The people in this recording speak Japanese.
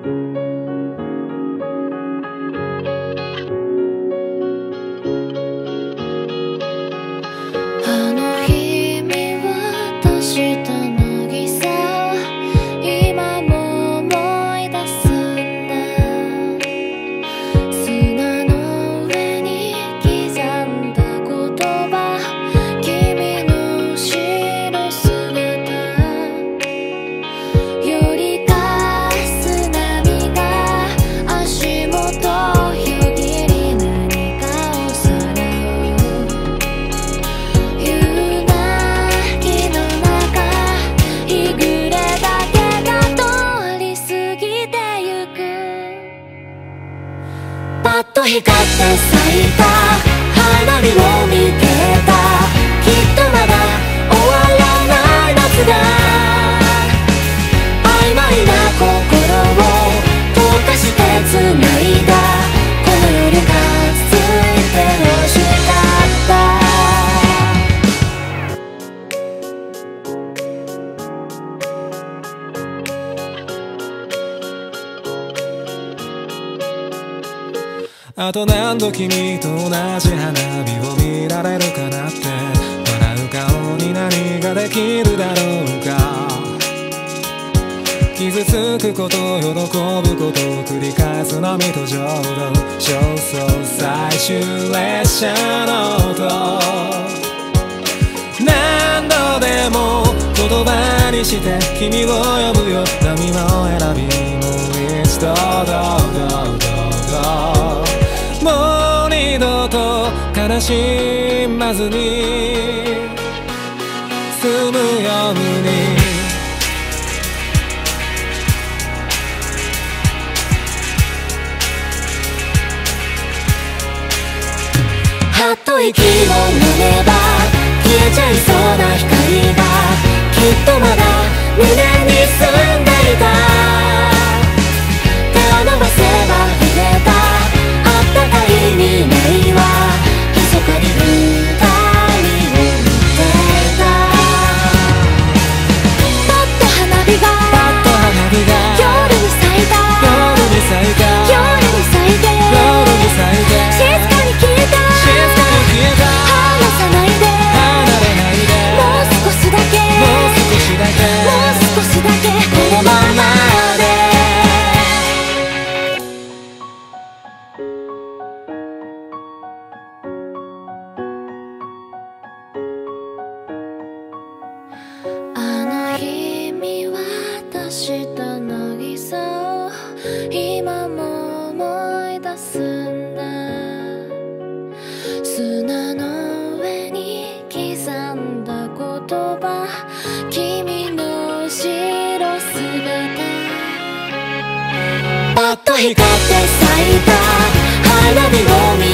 パッと光って咲いた花火を見てた。きっとまだ終わらない夏が曖昧な心を溶かして繋いだ。この夜が続いて欲しかった。 あと何度君と同じ花火を見られるかなって。笑う顔に何ができるだろうか。傷つくこと喜ぶことを繰り返す波と浄土。焦燥最終列車の音。何度でも言葉にして君を呼ぶよ。波の選びもう一度もう二度と悲しまずに済むように。 はっと息を飲めば消えちゃいそうな光がきっとまだ胸に住んでいた。手を伸ばせば触れたあったかい未来は密かに二人を見ていた。パッと花火が夜に咲いた。夜に咲いて静かに消えた。離さないでもう少しだけこのままで。あの日見渡した渚を今も思い出すんだ。砂の上に刻んだ言葉君の後ろ姿。パッと光って咲いた花火を見